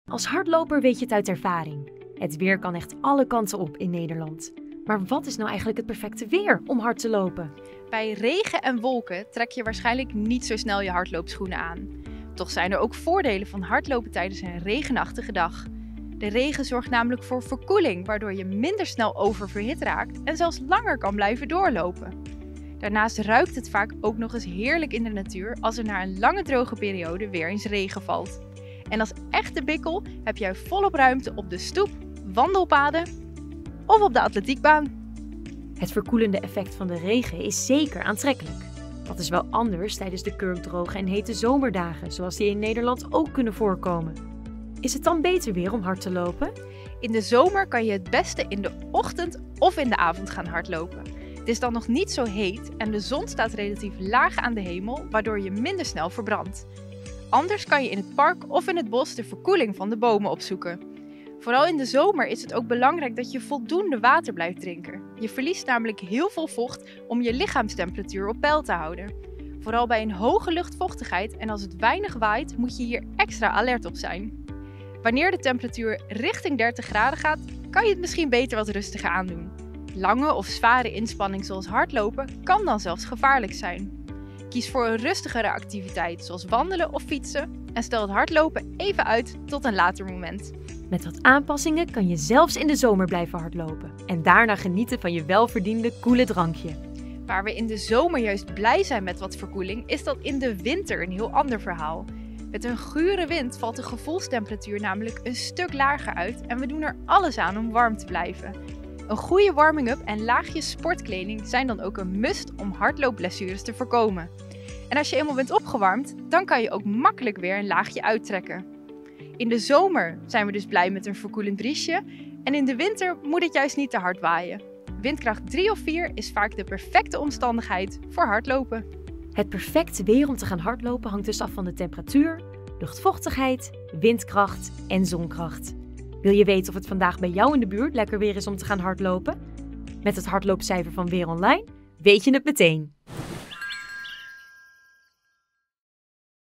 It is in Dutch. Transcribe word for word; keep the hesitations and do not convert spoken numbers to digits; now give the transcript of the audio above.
Als hardloper weet je het uit ervaring. Het weer kan echt alle kanten op in Nederland. Maar wat is nou eigenlijk het perfecte weer om hard te lopen? Bij regen en wolken trek je waarschijnlijk niet zo snel je hardloopschoenen aan. Toch zijn er ook voordelen van hardlopen tijdens een regenachtige dag. De regen zorgt namelijk voor verkoeling, waardoor je minder snel oververhit raakt en zelfs langer kan blijven doorlopen. Daarnaast ruikt het vaak ook nog eens heerlijk in de natuur als er na een lange droge periode weer eens regen valt. En als echte bikkel heb jij volop ruimte op de stoep, wandelpaden of op de atletiekbaan. Het verkoelende effect van de regen is zeker aantrekkelijk. Dat is wel anders tijdens de kurkdroge en hete zomerdagen, zoals die in Nederland ook kunnen voorkomen. Is het dan beter weer om hard te lopen? In de zomer kan je het beste in de ochtend of in de avond gaan hardlopen. Het is dan nog niet zo heet en de zon staat relatief laag aan de hemel, waardoor je minder snel verbrandt. Anders kan je in het park of in het bos de verkoeling van de bomen opzoeken. Vooral in de zomer is het ook belangrijk dat je voldoende water blijft drinken. Je verliest namelijk heel veel vocht om je lichaamstemperatuur op peil te houden. Vooral bij een hoge luchtvochtigheid en als het weinig waait, moet je hier extra alert op zijn. Wanneer de temperatuur richting dertig graden gaat, kan je het misschien beter wat rustiger aandoen. Lange of zware inspanning zoals hardlopen kan dan zelfs gevaarlijk zijn. Kies voor een rustigere activiteit zoals wandelen of fietsen en stel het hardlopen even uit tot een later moment. Met wat aanpassingen kan je zelfs in de zomer blijven hardlopen en daarna genieten van je welverdiende koele drankje. Waar we in de zomer juist blij zijn met wat verkoeling, is dat in de winter een heel ander verhaal. Met een gure wind valt de gevoelstemperatuur namelijk een stuk lager uit en we doen er alles aan om warm te blijven. Een goede warming-up en laagjes sportkleding zijn dan ook een must om hardloopblessures te voorkomen. En als je eenmaal bent opgewarmd, dan kan je ook makkelijk weer een laagje uittrekken. In de zomer zijn we dus blij met een verkoelend briesje en in de winter moet het juist niet te hard waaien. Windkracht drie of vier is vaak de perfecte omstandigheid voor hardlopen. Het perfecte weer om te gaan hardlopen hangt dus af van de temperatuur, luchtvochtigheid, windkracht en zonkracht. Wil je weten of het vandaag bij jou in de buurt lekker weer is om te gaan hardlopen? Met het hardloopcijfer van Weer Online weet je het meteen.